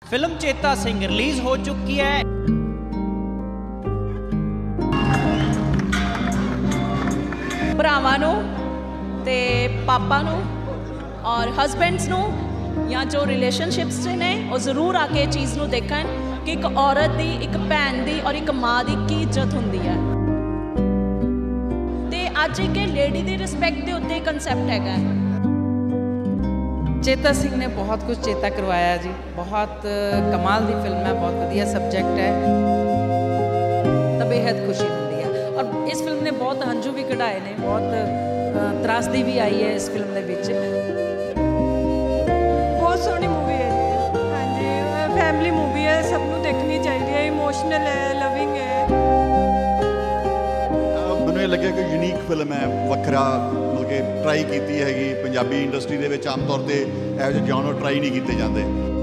Film चेता Singh release हो चुकी है। ਭਰਾਵਾਂ ਨੂੰ ਤੇ ਪਾਪਾ ਨੂੰ ਔਰ ਹਸਬੈਂਡਸ ਨੂੰ ਜਾਂ ਜੋ ਰਿਲੇਸ਼ਨਸ਼ਿਪਸ 'ਚ ਨੇ ਉਹ ਜ਼ਰੂਰ ਆ ਕੇ ਇਹ ਚੀਜ਼ ਨੂੰ ਦੇਖਣ ਕਿ ਇੱਕ ਔਰਤ ਦੀ, ਇੱਕ ਭੈਣ ਦੀ ਔਰ ਇੱਕ ਮਾਂ ਦੀ ਕੀ ਇੱਜ਼ਤ ਹੁੰਦੀ ਹੈ। ਤੇ ਅੱਜ ਇੱਕ ਲੇਡੀ ਦੀ ਰਿਸਪੈਕਟ ਦੇ ਉੱਤੇ ਕਨਸੈਪਟ ਹੈਗਾ। चेता सिंह ने बहुत कुछ चेता करवाया जी, बहुत कमाल दी फिल्म है, बहुत वधिया सब्जैक्ट है, तो बेहद खुशी होती है। और इस फिल्म ने बहुत हंझू भी कढ़ाए ने, बहुत त्रासदी भी आई है इस फिल्म के विच। बहुत सोहनी मूवी है जी। हाँ जी, फैमिली मूवी है, सबनों देखनी चाहिए है, इमोशनल है, लविंग है। ਮੈਨੂੰ ਇਹ ਲੱਗਿਆ ਕਿ ਯੂਨੀਕ ਫਿਲਮ ਹੈ, ਵੱਖਰਾ ਮਤਲਬ ਕਿ ਟਰਾਈ ਕੀਤੀ ਹੈਗੀ। ਪੰਜਾਬੀ ਇੰਡਸਟਰੀ ਦੇ ਵਿੱਚ ਆਮ ਤੌਰ ਤੇ ਇਹੋ ਜਿਹੇ ਜੌਨਰ ਟਰਾਈ ਨਹੀਂ ਕੀਤੇ ਜਾਂਦੇ।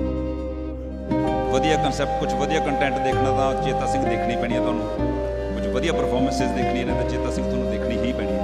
ਵਧੀਆ ਕਨਸੈਪਟ, ਕੁਝ ਵਧੀਆ ਕੰਟੈਂਟ ਦੇਖਣਾ ਤਾਂ ਚੇਤਾ ਸਿੰਘ ਦੇਖਣੀ ਪੈਣੀ ਹੈ ਤੁਹਾਨੂੰ। ਕੁਝ ਵਧੀਆ ਪਰਫਾਰਮੈਂਸਿਸ ਦੇਖਣੀਆਂ ਨੇ ਤਾਂ ਚੇਤਾ ਸਿੰਘ ਤੁਹਾਨੂੰ ਦੇਖਣੀ ਹੀ ਪੈਣੀ ਹੈ।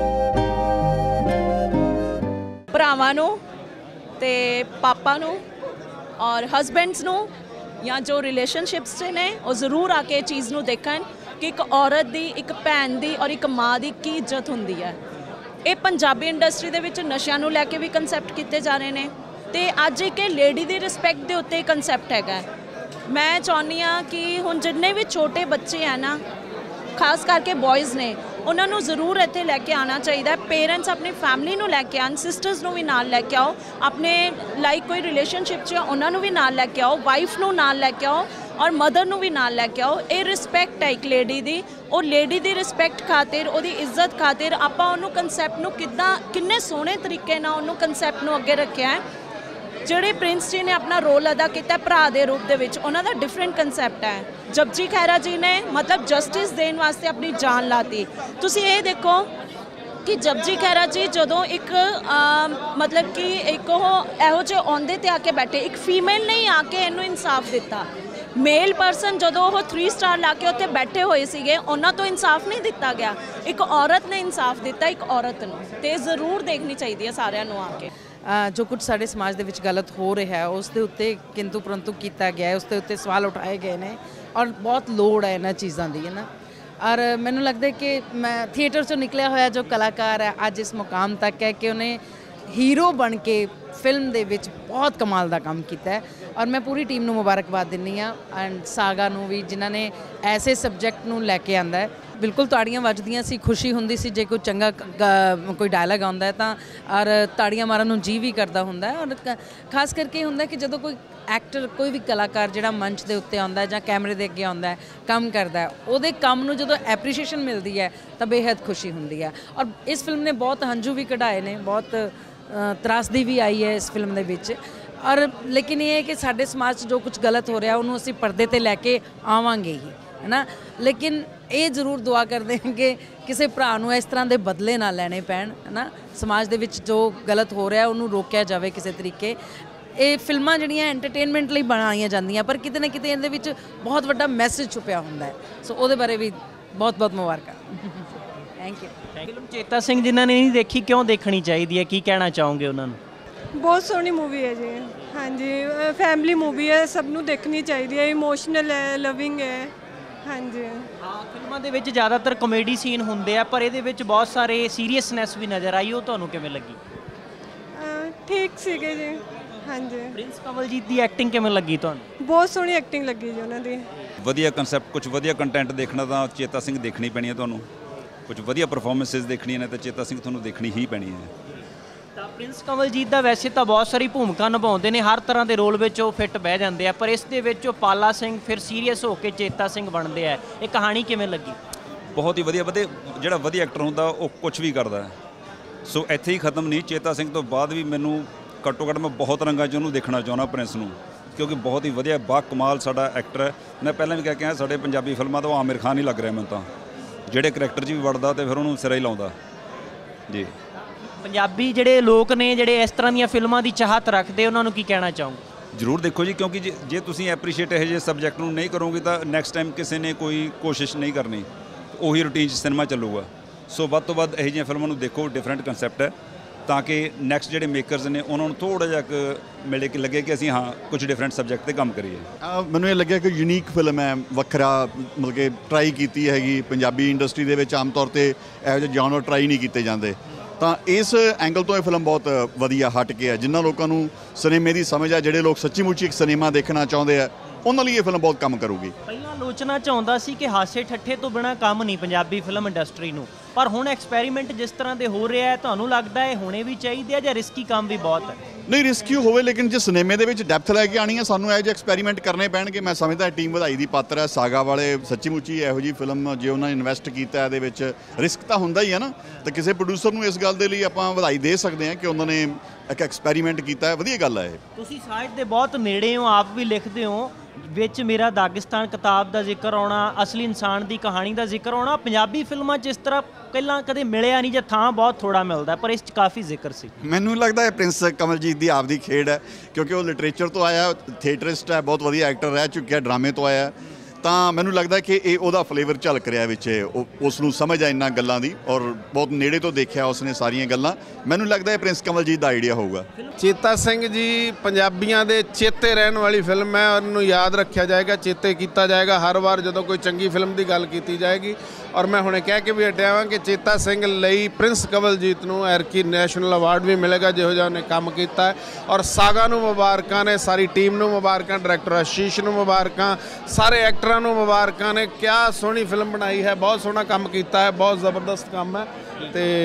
ਭਰਾਵਾਂ ਨੂੰ ਤੇ ਪਾਪਾ ਨੂੰ ਔਰ ਹਸਬੈਂਡਸ ਨੂੰ ਜਾਂ ਜੋ ਰਿਲੇਸ਼ਨਸ਼ਿਪਸ 'ਚ ਨੇ ਉਹ ਜ਼ਰੂਰ ਆ ਕੇ ਇਹ ਚੀਜ਼ ਨੂੰ ਦੇਖਣ ਕਿ ਇੱਕ ਔਰਤ ਦੀ, ਇੱਕ ਭੈਣ ਦੀ ਔਰ ਇੱਕ ਮਾਂ ਦੀ ਕੀ ਇੱਜ਼ਤ ਹੁੰਦੀ ਹੈ। ਇਹ ਪੰਜਾਬੀ ਇੰਡਸਟਰੀ ਦੇ ਵਿੱਚ ਨਸ਼ਿਆਂ ਨੂੰ ਲੈ ਕੇ ਵੀ ਕਨਸੈਪਟ ਕੀਤੇ ਜਾ ਰਹੇ ਨੇ ਤੇ ਅੱਜ ਇੱਕ ਲੇਡੀ ਦੀ ਰਿਸਪੈਕਟ ਦੇ ਉੱਤੇ ਕਨਸੈਪਟ ਹੈਗਾ। ਮੈਂ ਚਾਹੁੰਦੀ ਹਾਂ ਕਿ ਹੁਣ ਜਿੰਨੇ ਵੀ ਛੋਟੇ ਬੱਚੇ ਹੈ ਨਾ, ਖਾਸ ਕਰਕੇ ਬॉयज़ ਨੇ, ਉਹਨਾਂ ਨੂੰ ਜ਼ਰੂਰ ਇੱਥੇ ਲੈ ਕੇ ਆਉਣਾ ਚਾਹੀਦਾ। ਪੇਰੈਂਟਸ ਆਪਣੀ ਫੈਮਿਲੀ ਨੂੰ ਲੈ ਕੇ ਆਉਣ, ਸਿਸਟਰਸ ਨੂੰ ਵੀ ਨਾਲ ਲੈ ਕੇ ਆਓ, ਆਪਣੇ ਲਾਈਕ ਕੋਈ ਰਿਲੇਸ਼ਨਸ਼ਿਪ 'ਚ ਉਹਨਾਂ ਨੂੰ ਵੀ ਨਾਲ ਲੈ ਕੇ ਆਓ, ਵਾਈਫ ਨੂੰ ਨਾਲ ਲੈ ਕੇ ਆਓ ਔਰ ਮਦਰ ਨੂੰ ਵੀ ਨਾਲ ਲੈ ਕੇ ਆਓ। ਇਹ ਰਿਸਪੈਕਟ ਹੈ ਇੱਕ ਲੇਡੀ ਦੀ। ਉਹ ਲੇਡੀ ਦੀ ਰਿਸਪੈਕਟ ਖਾਤਰ, ਉਹਦੀ ਇੱਜ਼ਤ ਖਾਤਰ ਆਪਾਂ ਉਹਨੂੰ ਕਨਸੈਪਟ ਨੂੰ ਕਿੰਨੇ ਸੋਹਣੇ ਤਰੀਕੇ ਨਾਲ ਉਹਨੂੰ ਕਨਸੈਪਟ ਨੂੰ ਅੱਗੇ ਰੱਖਿਆ ਹੈ। ਜਿਹੜੇ ਪ੍ਰਿੰਸ ਜੀ ਨੇ ਆਪਣਾ ਰੋਲ ਅਦਾ ਕੀਤਾ ਭਰਾ ਦੇ ਰੂਪ ਦੇ ਵਿੱਚ, ਉਹਨਾਂ ਦਾ ਡਿਫਰੈਂਟ ਕਨਸੈਪਟ ਹੈ। ਜਪਜੀ ਖਹਿਰਾ ਜੀ ਨੇ ਮਤਲਬ ਜਸਟਿਸ ਦੇਣ ਵਾਸਤੇ ਆਪਣੀ ਜਾਨ ਲਾਤੀ। ਤੁਸੀਂ ਇਹ ਦੇਖੋ ਕਿ ਜਪਜੀ ਖਹਿਰਾ ਜੀ ਜਦੋਂ ਇੱਕ ਮਤਲਬ ਕਿ ਇੱਕ ਉਹ ਇਹੋ ਜਿਹੇ ਅਹੁਦੇ 'ਤੇ ਆ ਕੇ ਬੈਠੇ, ਇੱਕ ਫੀਮੇਲ ਨੇ ਆ ਕੇ ਇਹਨੂੰ ਇਨਸਾਫ ਦਿੱਤਾ। ਮੇਲ ਪਰਸਨ ਜਦੋਂ ਉਹ 3 ਸਟਾਰ ਲਾ ਕੇ ਉੱਥੇ ਬੈਠੇ ਹੋਏ ਸੀਗੇ, ਉਹਨਾਂ ਤੋਂ ਇਨਸਾਫ ਨਹੀਂ ਦਿੱਤਾ ਗਿਆ। ਇੱਕ ਔਰਤ ਨੇ ਇਨਸਾਫ ਦਿੱਤਾ ਇੱਕ ਔਰਤ ਨੂੰ, ਤੇ ਜ਼ਰੂਰ ਦੇਖਣੀ ਚਾਹੀਦੀ ਹੈ ਸਾਰਿਆਂ ਨੂੰ ਆ ਕੇ। जो कुछ साढ़े समाज के गलत हो रहा है उस दे उत्ते किंतु परंतु किया गया है, उसके उत्ते सवाल उठाए गए हैं और बहुत लोड़ है इन्होंने चीज़ों की, है ना। और मैनू लगता है कि मैं थिएटर चो निकलिया होया जो कलाकार है अज इस मुकाम तक है कि उन्हें हीरो बन के फिल्म दे विच बहुत कमाल का काम किया है। और मैं पूरी टीम नू मुबारकबाद दिंदी हाँ एंड सागा नू भी जिन्होंने ऐसे सबजैक्ट नू लैके आंदा है। बिल्कुल ताड़ियां वजदियां सी, खुशी हुंदी सी जे कोई चंगा कोई डायलॉग आंदा है तां, और ताड़ियां मारन नू जी भी करदा हुंदा है। और खास करके हुंदा कि जदों कोई एक्टर, कोई भी कलाकार जिहड़ा मंच दे उत्ते आंदा है जां कैमरे दे अगे आंदा है, काम करदा है, उहदे काम नू जदों एप्रीशिएशन मिलदी है तां बेहद खुशी हुंदी है। और इस फिल्म ने बहुत हंझू भी कढ़ाए ने, बहुत त्रासदी भी आई है इस फिल्म दे विच। और लेकिन ये है कि साडे समाज जो कुछ गलत हो रहा उन्होंने असीं पर्दे ते लैके आवांगे ही, है ना। लेकिन ये जरूर दुआ करते हैं कि किसी भरा नूं इस तरह के बदले ना लैने पैण, है ना। समाज दे विच जो गलत हो रहा उन्होंने रोकया जाए किसी तरीके। ये फिल्मां जिहड़ियां एंटरटेनमेंट लई बनाईयां जांदियां पर किते ना किते इहदे विच बहुत वड्डा मैसेज छुपिया हुंदा है। सो उहदे बारे भी बहुत बहुत मुबारक। Thank you. फिल्म चेता सिंह जिन्होंने नहीं देखी क्यों देखनी चाहिए है, की कहना चाहोगे उन्होंने? बहुत सोहनी मूवी है जी। हाँ जी, फैमिली मूवी है, सबनों देखनी चाहिए है, इमोशनल है, लविंग है। हाँ जी, हाँ फिल्मों के विच ज़्यादातर कॉमेडी सीन होंगे हैं पर ये बहुत सारे सीरीयसनैस भी नज़र आई। वो तुहानूं किवें लगी? ठीक सीगे जी। हाँ जी, प्रिंस कमलजीत की एक्टिंग किवें लगी तुहानूं? बहुत सोहनी एक्टिंग लगी जी उन्हों दी। ਵਧੀਆ ਕਨਸੈਪਟ, ਕੁਝ ਵਧੀਆ ਕੰਟੈਂਟ ਦੇਖਣਾ ਤਾਂ ਚੇਤਾ ਸਿੰਘ ਦੇਖਣੀ ਪੈਣੀ ਹੈ ਤੁਹਾਨੂੰ। ਕੁਝ ਵਧੀਆ ਪਰਫਾਰਮੈਂਸਿਸ ਦੇਖਣੀਆਂ ਨੇ ਤਾਂ ਚੇਤਾ ਸਿੰਘ ਤੁਹਾਨੂੰ ਦੇਖਣੀ ਹੀ ਪੈਣੀ ਹੈ। ਤਾਂ ਪ੍ਰਿੰਸ ਕਮਲਜੀਤ ਦਾ ਵੈਸੇ ਤਾਂ ਬਹੁਤ ਸਾਰੀ ਭੂਮਿਕਾ ਨਿਭਾਉਂਦੇ ਨੇ, ਹਰ ਤਰ੍ਹਾਂ ਦੇ ਰੋਲ ਵਿੱਚ ਉਹ ਫਿੱਟ ਬਹਿ ਜਾਂਦੇ ਆ, ਪਰ ਇਸ ਦੇ ਵਿੱਚ ਉਹ ਪਾਲਾ ਸਿੰਘ ਫਿਰ ਸੀਰੀਅਸ ਹੋ ਕੇ ਚੇਤਾ ਸਿੰਘ ਬਣਦੇ ਆ। ਇਹ ਕਹਾਣੀ ਕਿਵੇਂ ਲੱਗੀ? ਬਹੁਤ ਹੀ ਵਧੀਆ। ਜਿਹੜਾ ਵਧੀਆ ਐਕਟਰ ਹੁੰਦਾ ਉਹ ਕੁਝ ਵੀ ਕਰਦਾ ਹੈ। ਸੋ ਇੱਥੇ ਹੀ ਖਤਮ ਨਹੀਂ, ਚੇਤਾ ਸਿੰਘ ਤੋਂ ਬਾਅਦ ਵੀ ਮੈਨੂੰ ਘੱਟੋ ਘੱਟ ਮੈਂ ਬਹੁਤ ਰੰਗਾਂ 'ਚ ਉਹਨੂੰ ਦੇਖਣਾ ਚਾਹੁੰਦਾ ਪ੍ਰਿੰਸ ਨੂੰ, ਕਿਉਂਕਿ ਬਹੁਤ ਹੀ ਵਧੀਆ ਬਾ ਕਮਾਲ ਸਾਡਾ ਐਕਟਰ ਹੈ। ਮੈਂ ਪਹਿਲਾਂ ਵੀ ਕਹਿ ਕੇ ਆਇਆ ਸਾਡੇ ਪੰਜਾਬੀ ਫਿਲਮਾਂ ਤੋਂ ਆਮਿਰ ਖਾਨ ਹੀ ਲੱਗ ਰਿਹਾ ਮੈਨੂੰ ਤਾਂ, ਜਿਹੜੇ ਕਰੈਕਟਰ 'ਚ ਵੀ ਵੜਦਾ ਤੇ ਫਿਰ ਉਹਨੂੰ ਸਿਰਾ ਹੀ ਲਾਉਂਦਾ ਜੀ। ਪੰਜਾਬੀ ਜਿਹੜੇ ਲੋਕ ਨੇ ਜਿਹੜੇ ਇਸ ਤਰ੍ਹਾਂ ਦੀਆਂ ਫਿਲਮਾਂ ਦੀ ਚਾਹਤ ਰੱਖਦੇ, ਉਹਨਾਂ ਨੂੰ ਕੀ ਕਹਿਣਾ ਚਾਹੋਗੇ? ਜ਼ਰੂਰ ਦੇਖੋ ਜੀ, ਕਿਉਂਕਿ ਜੇ ਤੁਸੀਂ ਐਪਰੀਸ਼ੀਏਟ ਇਹੋ ਜਿਹੇ ਸਬਜੈਕਟ ਨੂੰ ਨਹੀਂ ਕਰੋਗੇ ਤਾਂ ਨੈਕਸਟ ਟਾਈਮ ਕਿਸੇ ਨੇ ਕੋਈ ਕੋਸ਼ਿਸ਼ ਨਹੀਂ ਕਰਨੀ, ਉਹੀ ਰੂਟੀਨ 'ਚ ਸਿਨੇਮਾ ਚੱਲੂਗਾ। ਸੋ ਵੱਧ ਤੋਂ ਵੱਧ ਇਹੋ ਜਿਹੀਆਂ ਫਿਲਮਾਂ ਨੂੰ ਦੇਖੋ, ਡਿਫਰੈਂਟ ਕਨਸੈਪਟ ਹੈ ਤਾਂ ਕਿ ਨੈਕਸਟ ਜਿਹੜੇ ਮੇਕਰਸ ਨੇ ਉਹਨਾਂ ਨੂੰ ਥੋੜ੍ਹਾ ਜਿਹਾ ਮਿਲੇ ਕਿ ਲੱਗੇ ਕਿ ਅਸੀਂ ਹਾਂ ਕੁਝ ਡਿਫਰੈਂਟ ਸਬਜੈਕਟ 'ਤੇ ਕੰਮ ਕਰੀਏ। ਮੈਨੂੰ ਇਹ ਲੱਗਿਆ ਕਿ ਯੂਨੀਕ ਫਿਲਮ ਹੈ, ਵੱਖਰਾ ਮਤਲਬ ਕਿ ਟਰਾਈ ਕੀਤੀ ਹੈਗੀ। ਪੰਜਾਬੀ ਇੰਡਸਟਰੀ ਦੇ ਵਿੱਚ ਆਮ ਤੌਰ 'ਤੇ ਇਹੋ ਜਿਹੇ ਜੌਨਰ ਟਰਾਈ ਨਹੀਂ ਕੀਤੇ ਜਾਂਦੇ, ਤਾਂ ਇਸ ਐਂਗਲ ਤੋਂ ਇਹ ਫਿਲਮ ਬਹੁਤ ਵਧੀਆ ਹਟ ਕੇ ਹੈ। ਜਿਨ੍ਹਾਂ ਲੋਕਾਂ ਨੂੰ ਸਿਨੇਮੇ ਦੀ ਸਮਝ ਆ, ਜਿਹੜੇ ਲੋਕ ਸੱਚੀ ਮੁੱਚੀ ਇੱਕ ਸਿਨੇਮਾ ਦੇਖਣਾ ਚਾਹੁੰਦੇ ਆ, ਉਹਨਾਂ ਲਈ ਇਹ ਫਿਲਮ ਬਹੁਤ ਕੰਮ ਕਰੂਗੀ। ਪਹਿਲਾਂ ਆਲੋਚਨਾ ਚਾਹੁੰਦਾ ਸੀ ਕਿ ਹਾਸੇ ਠੱਠੇ ਤੋਂ ਬਿਨਾਂ ਕੰਮ ਨਹੀਂ ਪੰਜਾਬੀ ਫਿਲਮ ਇੰਡਸਟਰੀ ਨੂੰ, ਪਰ ਹੁਣ ਐਕਸਪੈਰੀਮੈਂਟ ਜਿਸ ਤਰ੍ਹਾਂ ਦੇ ਹੋ ਰਿਹਾ ਹੈ, ਤੁਹਾਨੂੰ ਲੱਗਦਾ ਹੈ ਹੋਣੇ ਵੀ ਚਾਹੀਦੇ ਆ ਜਾਂ ਰਿਸਕੀ ਕੰਮ ਵੀ ਬਹੁਤ ਹੈ? ਨਹੀਂ, ਰਿਸਕੀ ਹੋਵੇ, ਲੇਕਿਨ ਜੇ ਸਿਨੇਮੇ ਦੇ ਵਿੱਚ ਡੈਪਥ ਲੈ ਕੇ ਆਣੀ ਹੈ, ਸਾਨੂੰ ਇਹੋ ਜਿਹੇ ਐਕਸਪੈਰੀਮੈਂਟ ਕਰਨੇ ਪੈਣਗੇ। ਮੈਂ ਸਮਝਦਾ ਟੀਮ ਵਧਾਈ ਦੀ ਪਾਤਰ ਹੈ। ਸਾਗਾ ਵਾਲੇ ਸੱਚੀ ਮੁੱਚੀ ਇਹੋ ਜਿਹੀ ਫਿਲਮ ਜੇ ਉਹਨਾਂ ਨੇ ਇਨਵੈਸਟ ਕੀਤਾ, ਇਹਦੇ ਵਿੱਚ ਰਿਸਕ ਤਾਂ ਹੁੰਦਾ ਹੀ ਹੈ ਨਾ। ਤਾਂ ਕਿਸੇ ਪ੍ਰੋਡਿਊਸਰ ਨੂੰ ਇਸ ਗੱਲ ਦੇ ਲਈ ਆਪਾਂ ਵਧਾਈ ਦੇ ਸਕਦੇ ਹਾਂ ਕਿ ਉਹਨਾਂ ਨੇ ਇੱਕ ਐਕਸਪੈਰੀਮੈਂਟ ਕੀਤਾ ਹੈ। ਵਧੀਆ ਗੱਲ ਹੈ ਇਹ। ਤੁਸੀਂ ਸਾਹਿਤ ਦੇ ਬਹੁਤ ਨੇੜੇ ਹੋ, ਆਪ ਵੀ ਲਿਖਦੇ ਹੋ। ਵਿੱਚ ਮੇਰਾ ਦਾਗਿਸਤਾਨ ਕਿਤਾਬ ਦਾ ਜ਼ਿਕਰ ਆਉਣਾ, ਅਸਲੀ ਇਨਸਾਨ ਦੀ ਕਹਾਣੀ ਦਾ ਜ਼ਿਕਰ ਆਉਣਾ, ਪੰਜਾਬੀ ਫਿਲਮਾਂ 'ਚ ਇਸ ਤਰ੍ਹਾਂ ਪਹਿਲਾਂ ਕਦੇ ਮਿਲਿਆ ਨਹੀਂ ਜਾਂ ਥਾਂ ਬਹੁਤ ਥੋੜਾ ਮਿਲਦਾ, ਪਰ ਇਸ 'ਚ ਕਾਫੀ ਜ਼ਿਕਰ ਸੀ। ਮੈਨੂੰ ਲੱਗਦਾ ਹੈ ਪ੍ਰਿੰਸ ਕਮਲਜੀਤ ਦੀ ਆਪਦੀ ਖੇਡ ਹੈ, ਕਿਉਂਕਿ ਉਹ ਲਿਟਰੇਚਰ ਤੋਂ ਆਇਆ, ਥੀਏਟਰਿਸਟ ਹੈ, ਬਹੁਤ ਵਧੀਆ ਐਕਟਰ ਰਹਿ ਚੁੱਕਿਆ, ਡਰਾਮੇ ਤੋਂ ਆਇਆ। ਤਾਂ ਮੈਨੂੰ ਲੱਗਦਾ ਕਿ ਇਹ ਉਹਦਾ ਫਲੇਵਰ ਝਲਕ ਰਿਹਾ ਵਿੱਚ, ਉਸ ਨੂੰ ਸਮਝ ਆ ਇਹਨਾਂ ਗੱਲਾਂ ਦੀ, ਔਰ ਬਹੁਤ ਨੇੜੇ ਤੋਂ ਦੇਖਿਆ ਉਸਨੇ ਸਾਰੀਆਂ ਗੱਲਾਂ। ਮੈਨੂੰ ਲੱਗਦਾ ਹੈ ਪ੍ਰਿੰਸ ਕਮਲਜੀਤ ਦਾ ਆਈਡੀਆ ਹੋਊਗਾ। ਚੇਤਾ ਸਿੰਘ ਜੀ ਪੰਜਾਬੀਆਂ ਦੇ ਚੇਤੇ ਰਹਿਣ ਵਾਲੀ ਫਿਲਮ ਹੈ, ਉਹਨੂੰ ਯਾਦ ਰੱਖਿਆ ਜਾਏਗਾ, ਚੇਤੇ ਕੀਤਾ ਜਾਏਗਾ ਹਰ ਵਾਰ ਜਦੋਂ ਕੋਈ ਚੰਗੀ ਫਿਲਮ ਦੀ ਗੱਲ ਕੀਤੀ ਜਾਏਗੀ। ਔਰ ਮੈਂ ਹੁਣੇ ਕਹਿ ਕੇ ਵੀ ਹਟਿਆ ਹਾਂ ਕਿ ਚੇਤਾ ਸਿੰਘ ਲਈ ਪ੍ਰਿੰਸ ਕਮਲਜੀਤ ਨੂੰ ਐਰਕੀ ਨੈਸ਼ਨਲ ਅਵਾਰਡ ਵੀ ਮਿਲੇਗਾ, ਜਿਹੋ ਜਿਹਾ ਉਹਨੇ ਕੰਮ ਕੀਤਾ ਹੈ। ਔਰ ਸਾਗਾ ਨੂੰ ਮੁਬਾਰਕਾਂ ਨੇ, ਸਾਰੀ ਟੀਮ ਨੂੰ ਮੁਬਾਰਕਾਂ, ਡਾਇਰੈਕਟਰ ਆਸ਼ੀਸ਼ ਨੂੰ ਮੁਬਾਰਕਾਂ, ਸਾਰੇ ਐਕਟਰਾਂ ਨੂੰ ਮੁਬਾਰਕਾਂ ਨੇ। ਕਿਆ ਸੋਹਣੀ ਫਿਲਮ ਬਣਾਈ ਹੈ, ਬਹੁਤ ਸੋਹਣਾ ਕੰਮ ਕੀਤਾ ਹੈ, ਬਹੁਤ ਜ਼ਬਰਦਸਤ ਕੰਮ ਹੈ। ਤੇ